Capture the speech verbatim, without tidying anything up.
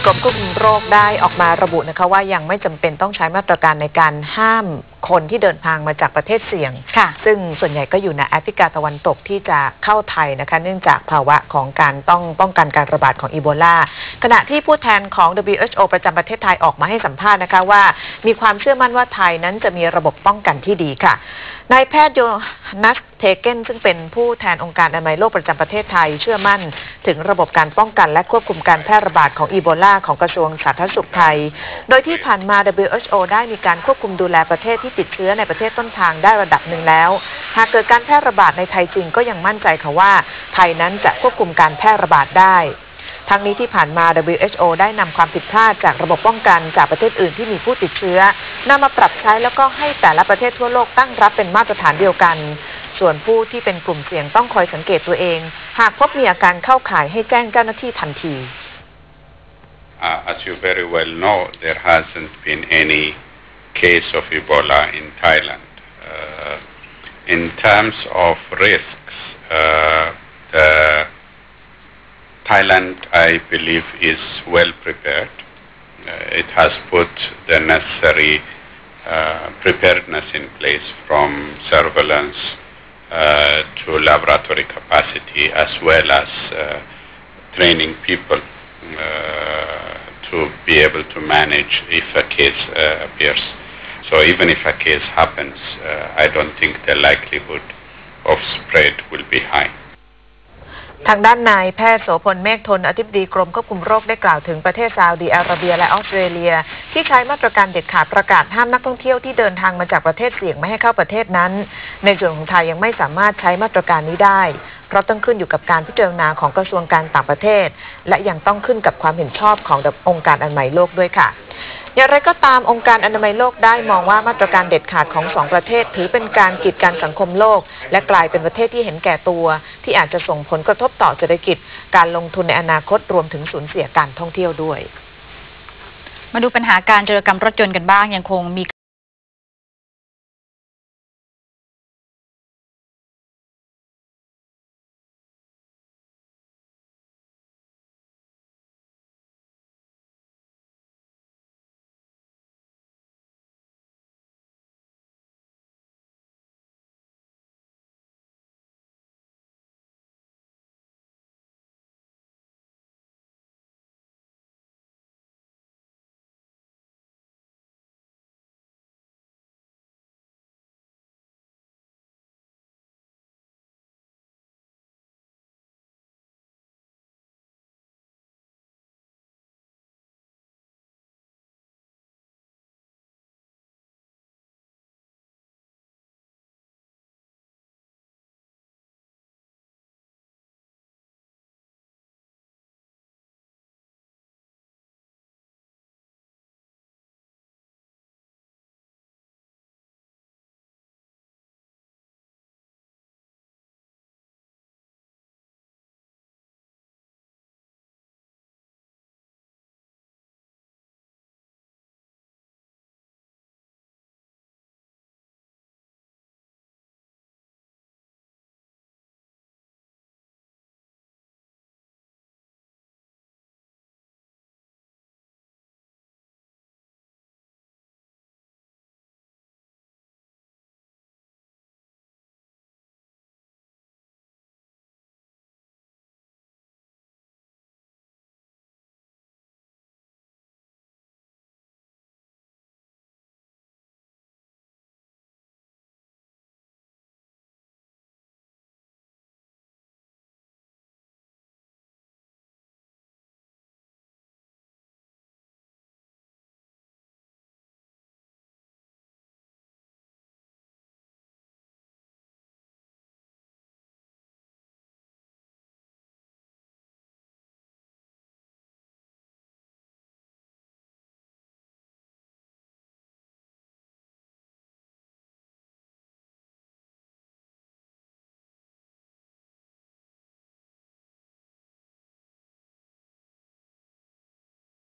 กรมควบคุมโรคได้ออกมาระบุนะคะว่ายังไม่จำเป็นต้องใช้มาตรการในการห้ามคนที่เดินทางมาจากประเทศเสี่ยงซึ่งส่วนใหญ่ก็อยู่ในแอฟริกาตะวันตกที่จะเข้าไทยนะคะเนื่องจากภาวะของการต้องป้องกันการระบาดของอีโบลาขณะที่ผู้แทนของ ดับเบิลยู เอช โอ ประจำประเทศไทยออกมาให้สัมภาษณ์นะคะว่ามีความเชื่อมั่นว่าไทยนั้นจะมีระบบป้องกันที่ดีค่ะนายแพทย์โยนัสเทเกนซึ่งเป็นผู้แทนองค์การอนามัยโลกประจำประเทศไทยเชื่อมั่นถึงระบบการป้องกันและควบคุมการแพร่ระบาดของอีโบลาของกระทรวงสาธารณสุขไทยโดยที่ผ่านมา ดับเบิลยู เอช โอ ได้มีการควบคุมดูแลประเทศที่ติดเชื้อในประเทศต้นทางได้ระดับหนึ่งแล้วหากเกิดการแพร่ระบาดในไทยจริงก็ยังมั่นใจค่ะว่าไทยนั้นจะควบคุมการแพร่ระบาดได้ทั้งนี้ที่ผ่านมา ดับเบิลยู เอช โอ ได้นำความผิดพลาดจากระบบป้องกันจากประเทศอื่นที่มีผู้ติดเชื้อนำมาปรับใช้แล้วก็ให้แต่ละประเทศทั่วโลกตั้งรับเป็นมาตรฐานเดียวกันส่วนผู้ที่เป็นกลุ่มเสี่ยงต้องคอยสังเกตตัวเองหากพบมีอาการเข้าข่ายให้แจ้งเจ้าหน้าที่ทันที Uh, as you very well know, there hasn't been any case of Ebola in Thailand. Uh, in terms of risks, uh, the Thailand, I believe, is well prepared. Uh, it has put the necessary uh, preparedness in place from surveillance uh, to laboratory capacity as well as uh, training people uh, to be able to manage if a case uh, appears. So even if a case happens, uh, I don't think the likelihood of spread will be high. ทางด้านนายแพทย์โสพลเมฆทนอธิบดีกรมควบคุมโรคได้กล่าวถึงประเทศซาอุดิอาระเบียและออสเตรเลียที่ใช้มาตรการเด็ดขาดประกาศห้ามนักท่องเที่ยวที่เดินทางมาจากประเทศเสี่ยงไม่ให้เข้าประเทศนั้นในส่วนของไทยยังไม่สามารถใช้มาตรการนี้ได้เพราะต้องขึ้นอยู่กับการพิจารณาของกระทรวงการต่างประเทศและยังต้องขึ้นกับความเห็นชอบขององค์การอนามัยโลกด้วยค่ะอย่างไรก็ตามองค์การอนามัยโลกได้มองว่ามาตรการเด็ดขาดของสองประเทศถือเป็นการกีดกันสังคมโลกและกลายเป็นประเทศที่เห็นแก่ตัวที่อาจจะส่งผลกระทบต่อเศรษฐกิจการลงทุนในอนาคตรวมถึงสูญเสียการท่องเที่ยวด้วยมาดูปัญหาการโจรกรรมรถยนต์กันบ้างยังคงมี